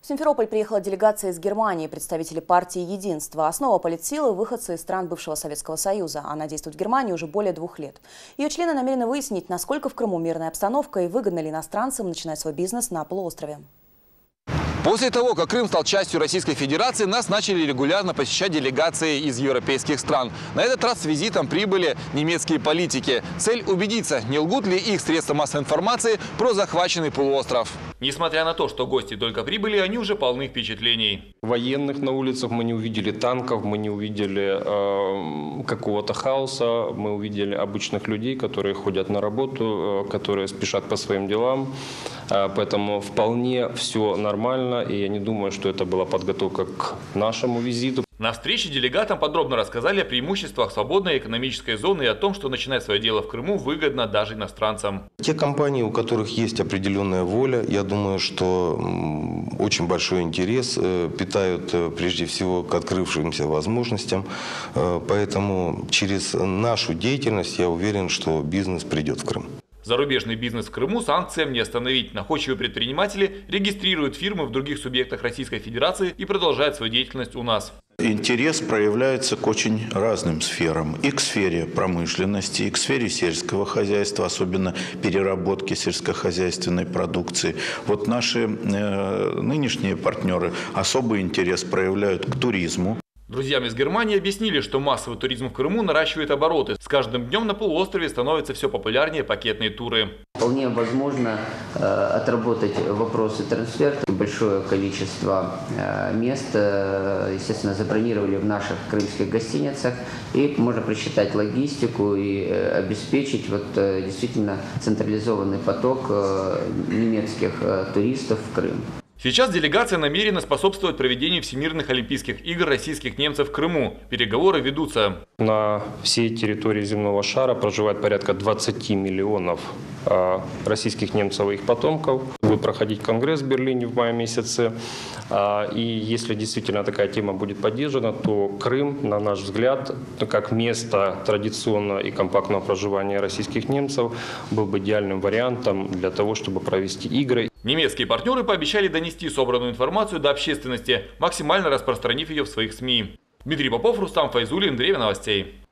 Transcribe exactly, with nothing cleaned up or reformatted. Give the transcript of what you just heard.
В Симферополь приехала делегация из Германии, представители партии «Единство». Основа политсилы – выходцы из стран бывшего Советского Союза. Она действует в Германии уже более двух лет. Ее члены намерены выяснить, насколько в Крыму мирная обстановка и выгодно ли иностранцам начинать свой бизнес на полуострове. После того, как Крым стал частью Российской Федерации, нас начали регулярно посещать делегации из европейских стран. На этот раз с визитом прибыли немецкие политики. Цель – убедиться, не лгут ли их средства массовой информации про захваченный полуостров. Несмотря на то, что гости только прибыли, они уже полны впечатлений. Военных на улицах мы не увидели танков, мы не увидели э, какого-то хаоса, мы увидели обычных людей, которые ходят на работу, э, которые спешат по своим делам. Э, поэтому вполне все нормально, и я не думаю, что это была подготовка к нашему визиту. На встрече делегатам подробно рассказали о преимуществах свободной экономической зоны и о том, что начинать свое дело в Крыму выгодно даже иностранцам. Те компании, у которых есть определенная воля, я думаю, что очень большой интерес питают прежде всего к открывшимся возможностям. Поэтому через нашу деятельность я уверен, что бизнес придет в Крым. Зарубежный бизнес в Крыму санкциям не остановить. Находчивые предприниматели регистрируют фирмы в других субъектах Российской Федерации и продолжают свою деятельность у нас. Интерес проявляется к очень разным сферам. И к сфере промышленности, и к сфере сельского хозяйства, особенно переработки сельскохозяйственной продукции. Вот наши э, нынешние партнеры особый интерес проявляют к туризму. Друзьям из Германии объяснили, что массовый туризм в Крыму наращивает обороты. С каждым днем на полуострове становятся все популярнее пакетные туры. Вполне возможно э, отработать вопросы трансферта. Большое количество э, мест, э, естественно, забронировали в наших крымских гостиницах. И можно просчитать логистику и э, обеспечить вот, э, действительно централизованный поток э, немецких э, туристов в Крым. Сейчас делегация намерена способствовать проведению Всемирных Олимпийских игр российских немцев в Крыму. Переговоры ведутся. На всей территории земного шара проживает порядка двадцати миллионов э, российских немцев и их потомков. Будет проходить конгресс в Берлине в мае месяце. Э, и если действительно такая тема будет поддержана, то Крым, на наш взгляд, как место традиционного и компактного проживания российских немцев, был бы идеальным вариантом для того, чтобы провести игры. Немецкие партнеры пообещали донести собранную информацию до общественности, максимально распространив ее в своих СМИ. Дмитрий Попов, Рустам Файзуллин, Время новостей.